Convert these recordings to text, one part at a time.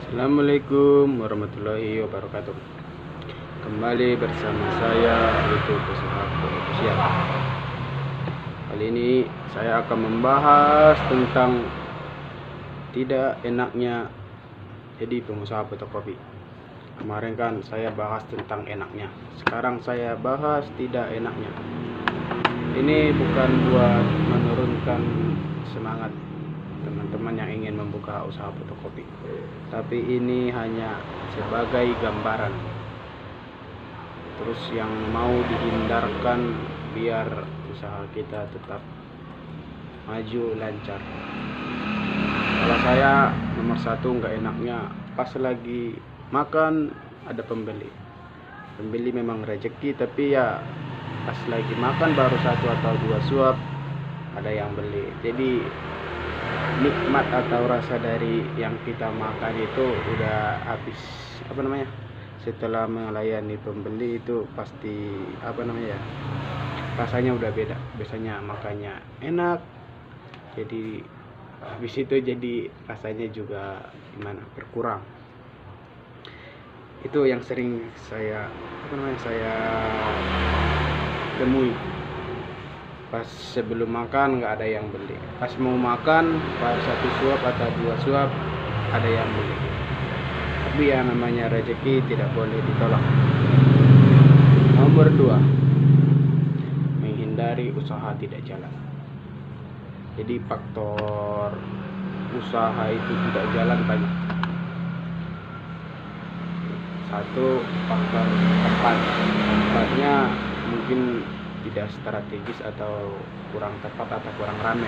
Assalamualaikum warahmatullahi wabarakatuh. Kembali bersama saya itu Pesuhak Official. Kali ini saya akan membahas tentang tidak enaknya jadi pengusaha fotokopi. Kemarin kan saya bahas tentang enaknya, sekarang saya bahas tidak enaknya. Ini bukan buat menurunkan semangat teman-teman yang ingin membuka usaha fotokopi, tapi ini hanya sebagai gambaran, terus yang mau dihindarkan biar usaha kita tetap maju lancar. Kalau saya nomor satu nggak enaknya pas lagi makan ada pembeli memang rezeki, tapi ya pas lagi makan baru satu atau dua suap ada yang beli. Jadi nikmat atau rasa dari yang kita makan itu udah habis. Setelah melayani pembeli itu pasti rasanya udah beda. Biasanya makannya enak, jadi habis itu jadi rasanya juga berkurang. Itu yang sering saya temui. Pas sebelum makan nggak ada yang beli, pas mau makan baru satu suap atau dua suap ada yang beli. Tapi ya namanya rezeki tidak boleh ditolak. Nomor dua, menghindari usaha tidak jalan. Jadi faktor usaha itu tidak jalan banyak. Satu, faktor tempatnya mungkin tidak strategis atau kurang tepat atau kurang ramai.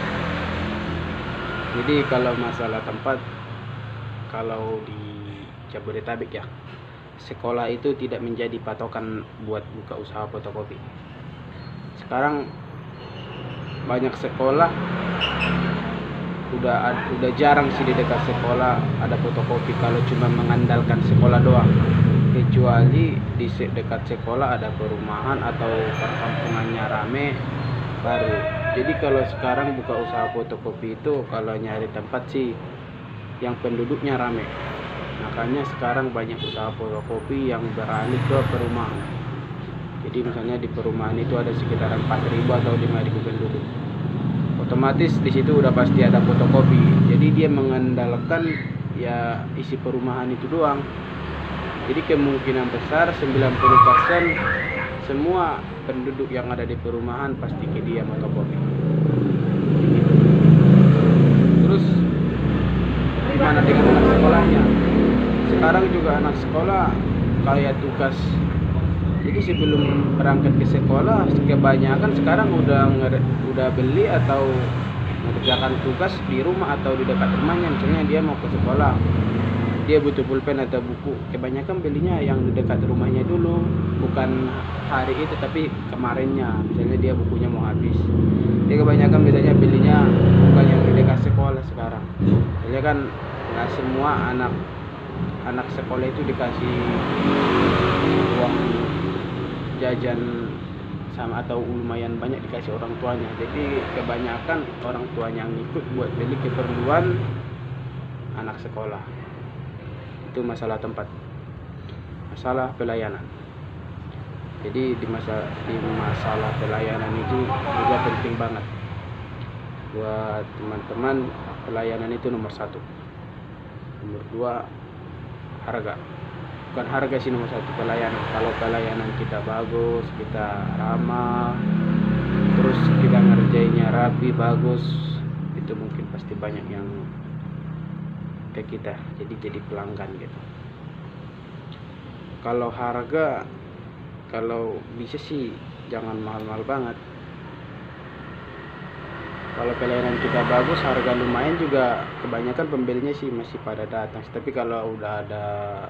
Jadi kalau masalah tempat, kalau di Jabodetabek ya, sekolah itu tidak menjadi patokan buat buka usaha fotokopi. Sekarang banyak sekolah udah jarang sih di dekat sekolah ada fotokopi, kalau cuma mengandalkan sekolah doang. Kecuali di dekat sekolah ada perumahan atau perkampungannya rame baru. Jadi kalau sekarang buka usaha fotokopi itu kalau nyari tempat sih yang penduduknya rame. Makanya sekarang banyak usaha fotokopi yang beralih ke perumahan. Jadi misalnya di perumahan itu ada sekitar 4.000 atau 5.000 penduduk. Otomatis di situ udah pasti ada fotokopi. Jadi dia mengandalkan ya isi perumahan itu doang. Jadi kemungkinan besar 90% semua penduduk yang ada di perumahan pasti ke dia fotokopi. Terus gimana dengan anak sekolahnya? Sekarang juga anak sekolah kayak tugas. Jadi sebelum berangkat ke sekolah kebanyakan sekarang udah beli atau mengerjakan tugas di rumah atau di dekat rumahnya. Misalnya dia mau ke sekolah, dia butuh pulpen atau buku, kebanyakan belinya yang di dekat rumahnya dulu, bukan hari itu tapi kemarinnya. Misalnya dia bukunya mau habis, dia kebanyakan biasanya belinya bukan yang di dekat sekolah sekarang. Soalnya kan nggak semua anak sekolah itu dikasih uang jajan sama atau lumayan banyak dikasih orang tuanya. Jadi kebanyakan orang tuanya yang ikut buat beli keperluan anak sekolah. Itu masalah tempat, masalah pelayanan. Jadi di masalah pelayanan itu juga penting banget buat teman-teman. Pelayanan itu nomor satu. Nomor dua, harga. Bukan harga sih nomor satu, pelayanan. Kalau pelayanan kita bagus, kita ramah, terus kita ngerjainnya rapi, bagus, itu mungkin pasti banyak yang ke kita jadi pelanggan gitu. Kalau harga, kalau bisa sih jangan mahal-mahal banget. Kalau pelayanan kita bagus, harga lumayan juga, kebanyakan pembelinya sih masih pada datang. Tapi kalau udah ada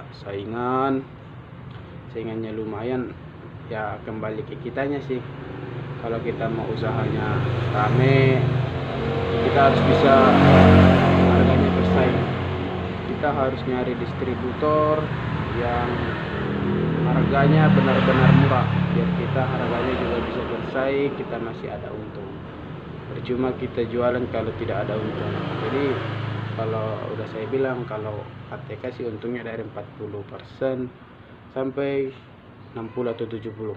saingannya lumayan, ya kembali ke kitanya sih. Kalau kita mau usahanya rame, kita harus bisa harganya bersaing. Kita harus nyari distributor yang harganya benar-benar murah, biar kita harganya juga bisa bersaing, kita masih ada untung. Percuma kita jualan kalau tidak ada untung. Jadi kalau udah saya bilang, kalau ATK sih untungnya dari 40% sampai 60 atau 70.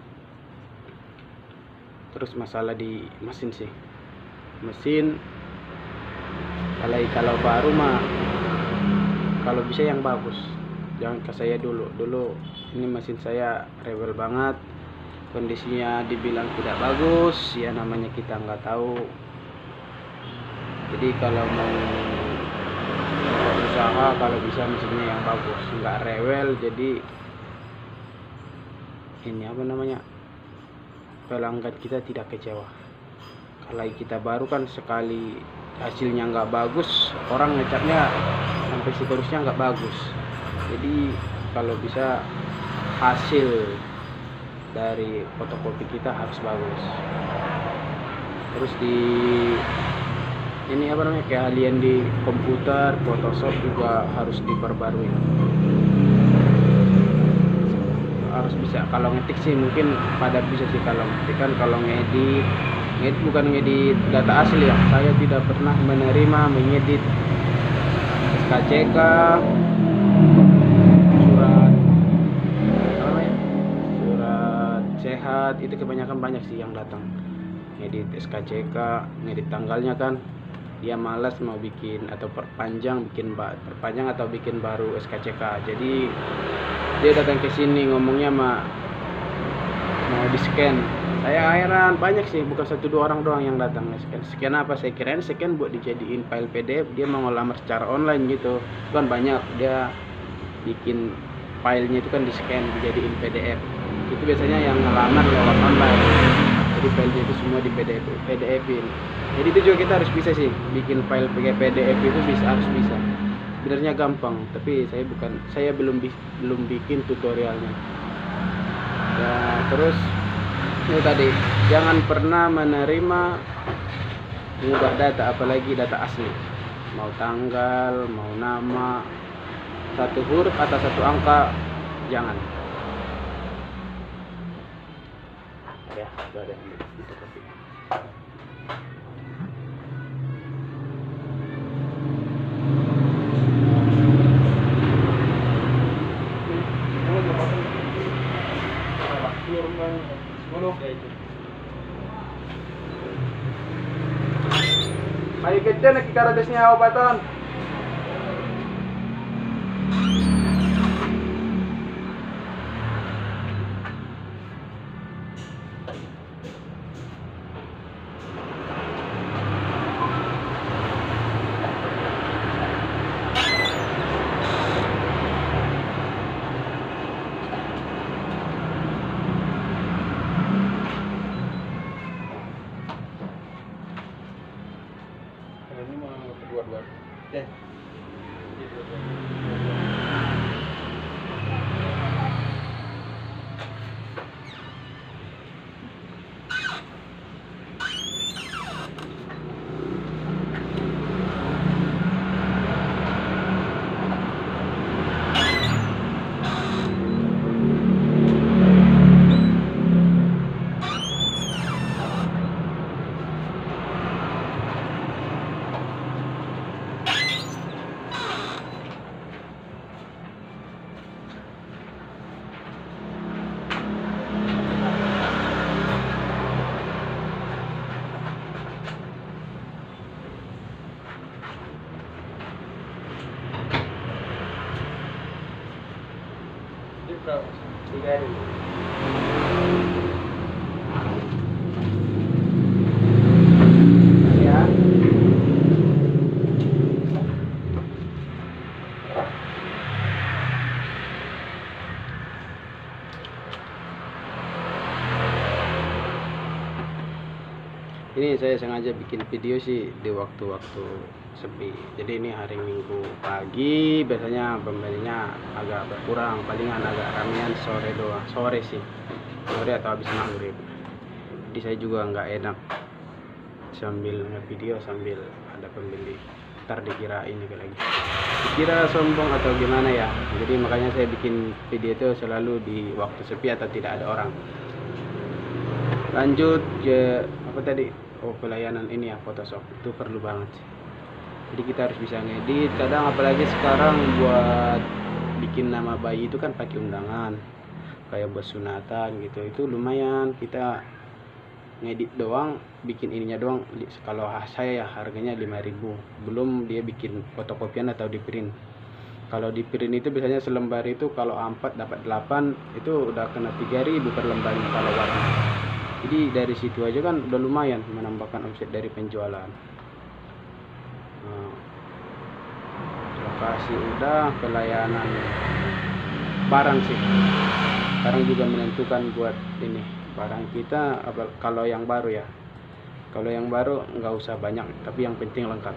Terus masalah di mesin sih, mesin kalau baru mah kalau bisa yang bagus, jangan ke saya dulu ini mesin saya rewel banget, kondisinya dibilang tidak bagus, ya namanya kita nggak tahu. Jadi kalau mau usaha, kalau bisa mesinnya yang bagus, nggak rewel, jadi ini apa namanya, pelanggan kita tidak kecewa. Kalau kita baru kan sekali hasilnya nggak bagus, orang ngecapnya sampai seterusnya nggak bagus. Jadi kalau bisa hasil dari fotokopi kita harus bagus. Terus di ini apa namanya, keahlian di komputer, Photoshop juga harus diperbarui, harus bisa. Kalau ngetik sih mungkin pada bisa sih, kalau ngetik kan, kalau ngedit bukan ngedit data asli ya, saya tidak pernah menerima mengedit SKCK, surat apa namanya, surat sehat, itu kebanyakan banyak sih yang datang ngedit SKCK, ngedit tanggalnya kan dia malas mau bikin atau perpanjang atau bikin baru SKCK. Jadi dia datang ke sini ngomongnya mau di scan. Saya heran, banyak sih, bukan 1-2 orang doang yang datang scan apa, saya kirain scan buat dijadiin file PDF, dia mau ngelamar secara online gitu kan. Banyak dia bikin filenya itu kan di scan dijadiin PDF, itu biasanya yang ngelamar lewat online, jadi filenya itu semua di PDF-in. Jadi itu juga kita harus bisa sih, bikin file PDF itu harus bisa. Sebenarnya gampang, tapi saya belum bikin tutorialnya. Ya, terus itu tadi, jangan pernah menerima mengubah data, apalagi data asli, mau tanggal, mau nama, 1 huruf atau 1 angka, jangan. Ya, sudah ada yang fotokopi. May ikit dyan, nakikaradas niya ako baton. Ini mau kedua-dua deh. Tiga dulu. Ya. Ini saya sengaja bikin video sih di waktu-waktu sepi. Jadi ini hari Minggu pagi, biasanya pembelinya agak berkurang, palingan agak ramean sore sih, sore atau habis maghrib. Jadi saya juga nggak enak sambil nge-video sambil ada pembeli, ntar dikira ini lagi, dikira sombong atau gimana ya. Jadi makanya saya bikin video itu selalu di waktu sepi atau tidak ada orang. Lanjut ke apa tadi, pelayanan ini ya, Photoshop itu perlu banget sih. Jadi kita harus bisa ngedit. Kadang apalagi sekarang buat bikin nama bayi itu kan pakai undangan, kayak buat sunatan gitu, itu lumayan. Kita ngedit doang, bikin ininya doang. Kalau saya ya harganya 5.000, belum dia bikin fotokopian atau di print. Kalau di print itu biasanya selembar itu kalau A4 dapat 8, itu udah kena 3.000 per lembarnya kalau warna. Jadi dari situ aja kan udah lumayan menambahkan omset dari penjualan. Lokasi udah, pelayanan barang sih sekarang juga menentukan buat ini barang kita. Kalau yang baru ya, kalau yang baru nggak usah banyak, tapi yang penting lengkap.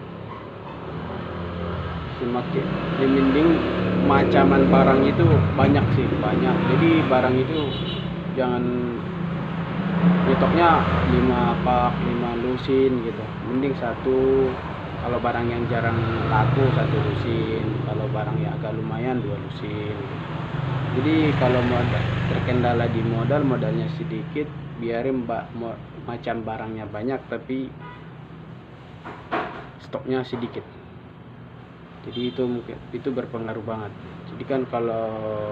Semakin mending macaman barang itu banyak sih, banyak. Jadi barang itu jangan nyetoknya 5 pak 5 lusin gitu, mending satu. Kalau barang yang jarang laku 1 lusin, kalau barang yang agak lumayan 2 lusin gitu. Jadi kalau modal terkendala di modalnya sedikit, biarin macam barangnya banyak tapi stoknya sedikit. Jadi itu mungkin itu berpengaruh banget. Jadi kan kalau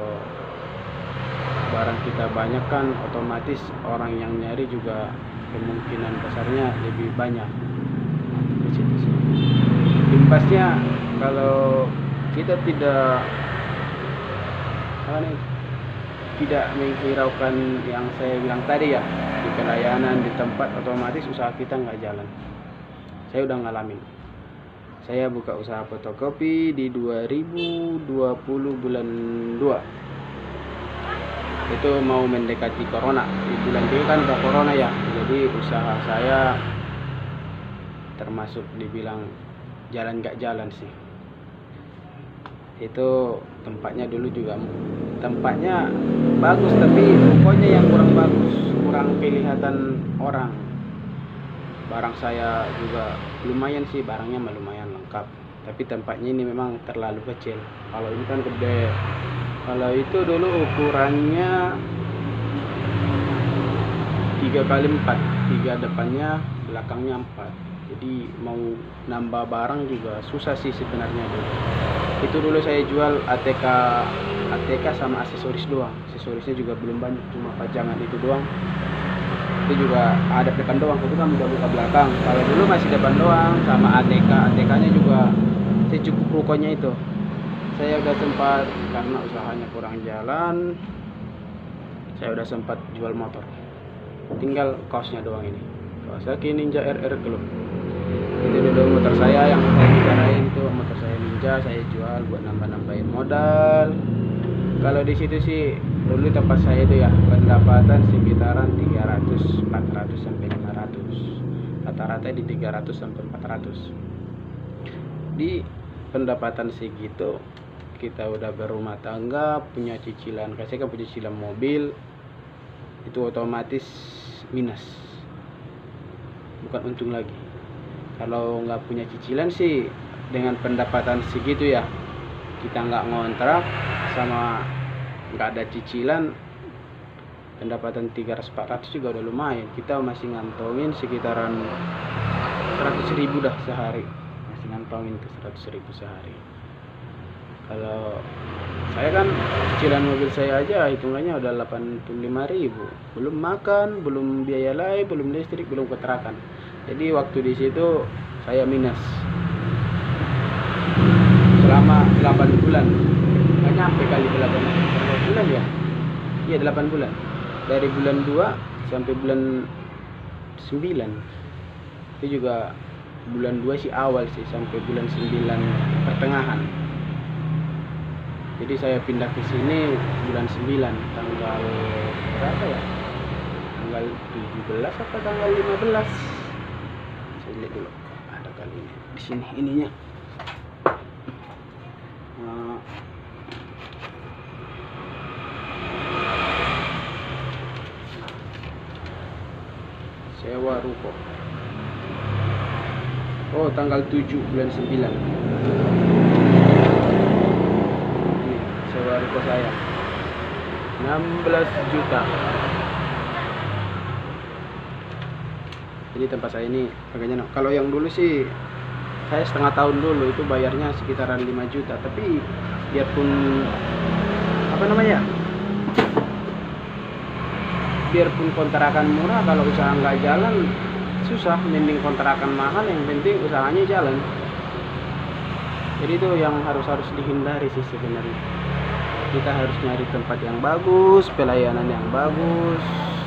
barang kita banyak kan otomatis orang yang nyari juga kemungkinan besarnya lebih banyak. Imbasnya kalau kita tidak menghiraukan yang saya bilang tadi ya, di pelayanan di tempat, otomatis usaha kita nggak jalan. Saya udah ngalamin. Saya buka usaha fotokopi di 2020 bulan 2. Itu mau mendekati corona. Di bulan 3 kan udah corona ya. Jadi usaha saya termasuk dibilang jalan nggak jalan sih. Itu tempatnya dulu juga tempatnya bagus, tapi pokoknya yang kurang bagus, kurang kelihatan orang. Barang saya juga lumayan sih, barangnya lumayan lengkap, tapi tempatnya ini memang terlalu kecil. Kalau ini kan gede. Kalau itu dulu ukurannya 3x4, 3 depannya, belakangnya 4. Jadi mau nambah barang juga susah sih sebenarnya dulu. Itu dulu saya jual ATK sama aksesoris doang. Aksesorisnya juga belum banyak, cuma pajangan itu doang. Itu juga ada depan doang, itu kan udah buka belakang. Kalau dulu masih depan doang sama ATK-nya juga secukup rukonya itu. Saya udah sempat, karena usahanya kurang jalan, saya udah sempat jual motor. Tinggal kaosnya doang ini. Kawasaki Ninja RR Club. Itu dulu motor saya yang saya bicarain, itu motor saya Ninja, saya jual buat nambah-nambahin modal. Kalau di situ sih dulu tempat saya itu ya pendapatan sekitaran 300, 400 sampai 500. Rata-rata di 300 sampai 400. Di pendapatan segitu kita udah berumah tangga, punya cicilan. Saya kan punya cicilan mobil, itu otomatis minus, bukan untung lagi. Kalau nggak punya cicilan sih, dengan pendapatan segitu ya, kita nggak ngontrak sama nggak ada cicilan, pendapatan 300-400 juga udah lumayan. Kita masih ngantongin sekitaran 100.000 dah sehari, masih ngantongin ke 100.000 sehari. Kalau saya kan cicilan mobil saya aja hitungannya udah 85.000, belum makan, belum biaya lain, belum listrik, belum kontrakan. Jadi waktu di situ saya minus selama 8 bulan. Nggak nyampe kali 8 bulan ya. Iya 8 bulan. Dari bulan 2 sampai bulan 9. Itu juga bulan 2 sih awal sih, sampai bulan 9 pertengahan. Jadi saya pindah ke sini bulan 9, tanggal berapa ya? Tanggal 17 atau tanggal 15? Saya lihat dulu. Ada kali ini di sini ininya. Sewa ruko. Oh, tanggal 7 bulan 9. Sewa ruko saya 16 juta. Jadi tempat saya ini harganya, kalau yang dulu sih saya setengah tahun dulu itu bayarnya sekitaran 5 juta, tapi biarpun apa namanya, biarpun kontrakan murah, kalau usaha nggak jalan susah. Mending kontrakan mahal, yang penting usahanya jalan. Jadi itu yang harus dihindari sih sebenarnya. Kita harus nyari tempat yang bagus, pelayanan yang bagus.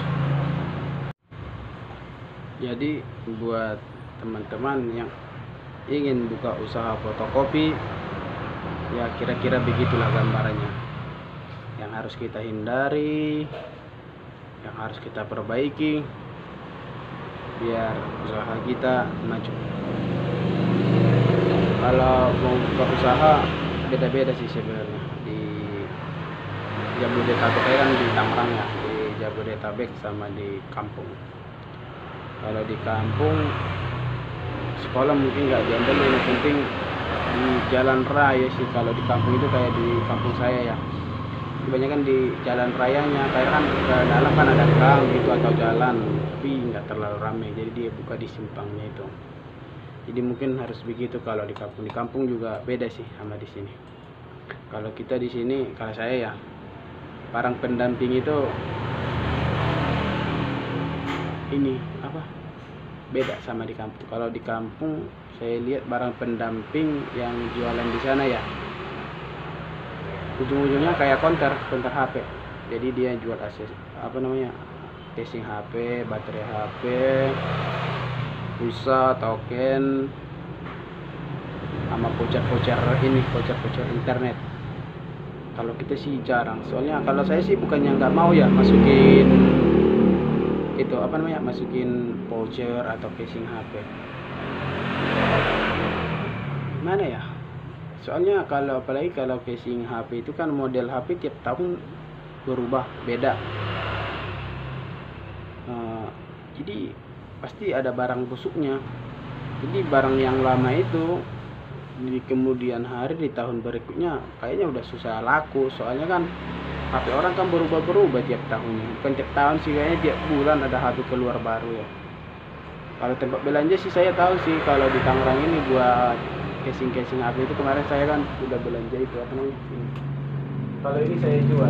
Jadi buat teman-teman yang ingin buka usaha fotokopi, ya kira-kira begitulah gambarannya. Yang harus kita hindari, yang harus kita perbaiki biar usaha kita maju. Kalau mau buka usaha beda-beda sih sebenarnya. Di Jabodetabek kan di Tangerang ya, di Jabodetabek sama di kampung. Kalau di kampung sekolah mungkin nggak diandelin, yang penting di jalan raya sih. Kalau di kampung itu kayak di kampung saya ya, kebanyakan di jalan rayanya, kayak kan ke dalam kan ada gang gitu atau jalan, tapi nggak terlalu ramai, jadi dia buka di simpangnya itu. Jadi mungkin harus begitu kalau di kampung. Di kampung juga beda sih sama di sini. Kalau kita di sini, kalau saya ya, barang pendamping itu ini apa? Beda sama di kampung. Kalau di kampung saya lihat barang pendamping yang jualan di sana ya, ujung-ujungnya kayak counter HP. Jadi dia jual akses apa namanya, casing HP, baterai HP, pulsa, token, sama voucher ini, voucher internet. Kalau kita sih jarang, soalnya kalau saya sih bukannya nggak mau ya masukin itu apa namanya, masukin voucher atau casing HP. Gimana ya? Soalnya kalau apalagi kalau casing HP itu kan model HP tiap tahun berubah, beda. Jadi pasti ada barang busuknya. Jadi barang yang lama itu di kemudian hari, di tahun berikutnya kayaknya udah susah laku. Soalnya kan HP orang kan berubah-berubah tiap tahunnya. Bukan tiap tahun sih, kayaknya tiap bulan ada HP keluar baru ya. Kalau tempat belanja sih saya tahu sih, kalau di Tangerang ini buat casing HP itu kemarin saya kan udah belanja itu apa namanya ini. Kalau ini saya jual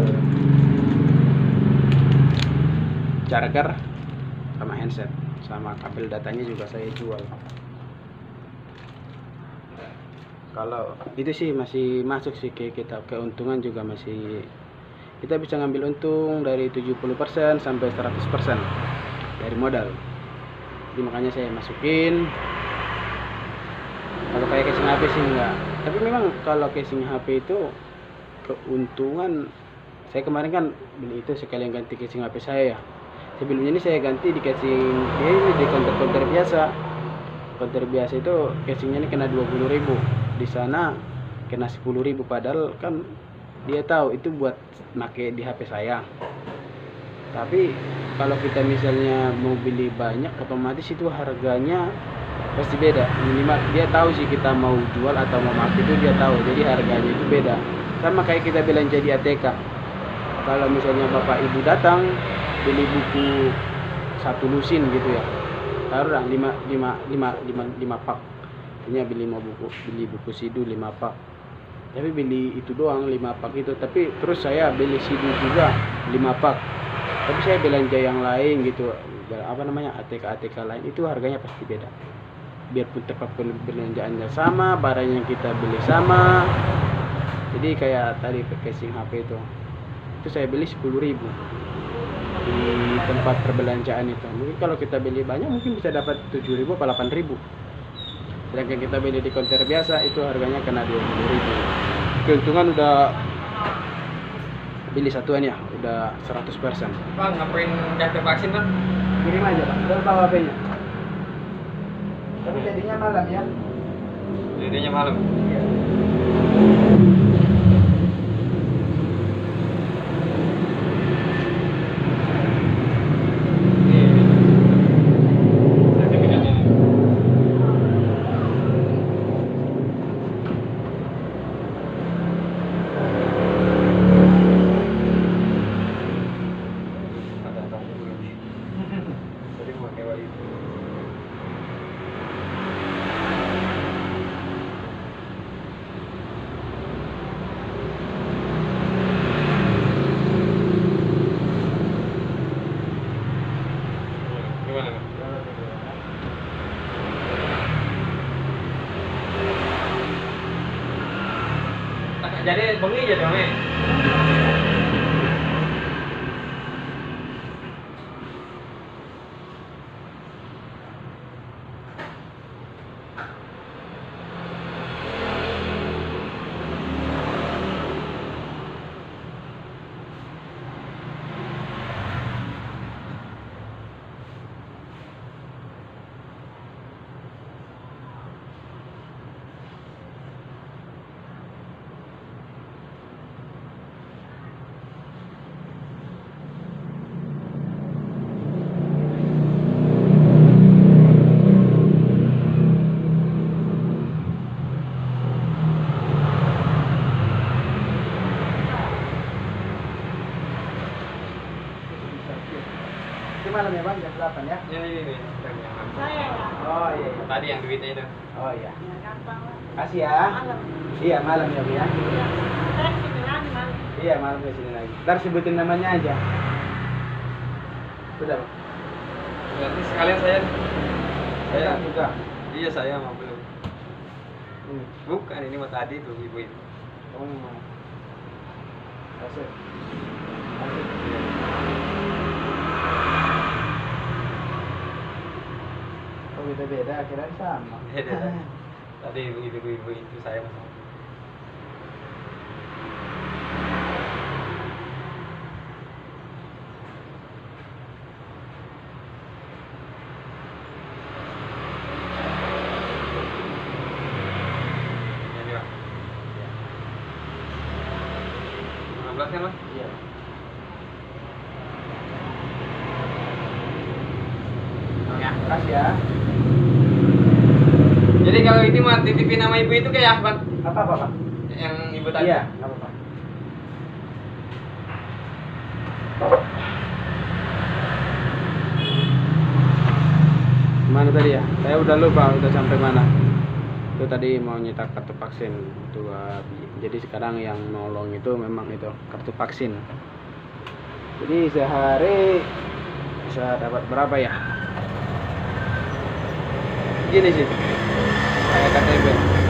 charger sama handset, sama kabel datanya juga saya jual. Kalau itu sih masih masuk sih ke kita, keuntungan juga masih, kita bisa ngambil untung dari 70% sampai 100% dari modal. Jadi makanya saya masukin. Kalau kayak casing HP sih enggak, tapi memang kalau casing HP itu keuntungan. Saya kemarin kan beli itu sekalian ganti casing HP saya ya. Sebelumnya ini saya ganti di casing ini, di counter biasa. Counter biasa itu casingnya ini kena 20.000, di sana kena 10.000, padahal kan dia tahu itu buat make di HP saya. Tapi kalau kita misalnya mau beli banyak, otomatis itu harganya pasti beda. Minimal dia tahu sih kita mau jual atau mau make, itu dia tahu, jadi harganya itu beda. Sama kayak kita belanja di ATK. Kalau misalnya bapak ibu datang beli buku 1 lusin gitu ya, taruhlah 5 pak, punya beli 5 buku, beli buku sidu 5 pak, tapi beli itu doang 5 pak itu. Tapi terus saya beli sidu juga 5 pak, tapi saya belanja yang lain gitu, apa namanya, ATK lain, itu harganya pasti beda. Biarpun tempat perbelanjaannya sama, barang yang kita beli sama. Jadi kayak tadi casing HP itu saya beli 10.000 di tempat perbelanjaan itu. Mungkin kalau kita beli banyak mungkin bisa dapat 7.000 atau 8.000. Sedangkan kita beli di konter biasa itu harganya kena 20.000. Keuntungan udah beli satuan ya, udah 100%. Bang, ngapain daftar vaksin bang? Kirim aja Pak, udah bawa HP-nya. Tapi jadinya malam ya. Jadinya malam. Iya. jadi bengi aja dong, eh. Itu malam ya bang, jam 8 ya? Ini. Saya ya. Oh iya, iya. Tadi yang duitnya itu. Oh iya. Ya gampang lah. Kasih ya. Malam. Iya malam ya bu ya. Iya. Saya kesini lagi malam. Iya malam ke sini lagi. Ntar sebutin namanya aja. Sudah bang. Berarti sekalian saya. Saya juga. Iya saya mau belum. Ini. Bukan ini mah tadi tuh ibu itu. Kamu mau? Kasih. Oh beda-beda, akhirnya sama. Beda. Tadi ibu itu saya masuk. Ini Pak. 15 kan Mas? Iya. Ya. Kasih ya. Jadi kalau ini mah titipin nama ibu itu kayak apa? Apa Pak? Yang ibu tadi? Iya, nggak apa-apa. Mana tadi ya? Saya udah lupa udah sampai mana. Itu tadi mau nyetak kartu vaksin itu jadi sekarang yang nolong itu memang itu kartu vaksin. Jadi sehari bisa dapat berapa ya? Gini sih, kayak KTP.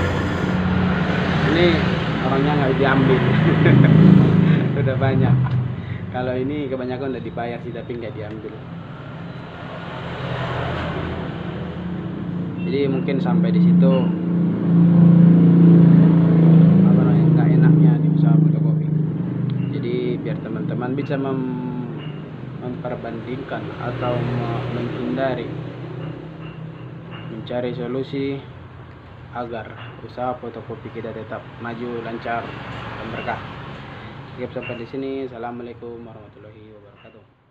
Ini orangnya nggak diambil, udah banyak. Kalau ini kebanyakan udah dibayar sih tapi nggak diambil. Jadi mungkin sampai di situ apa namanya nggak enaknya di usaha fotokopi. Jadi biar teman-teman bisa memperbandingkan atau menghindari, mencari solusi agar usaha fotokopi kita tetap maju, lancar, dan berkah. Sampai di sini. Assalamualaikum warahmatullahi wabarakatuh.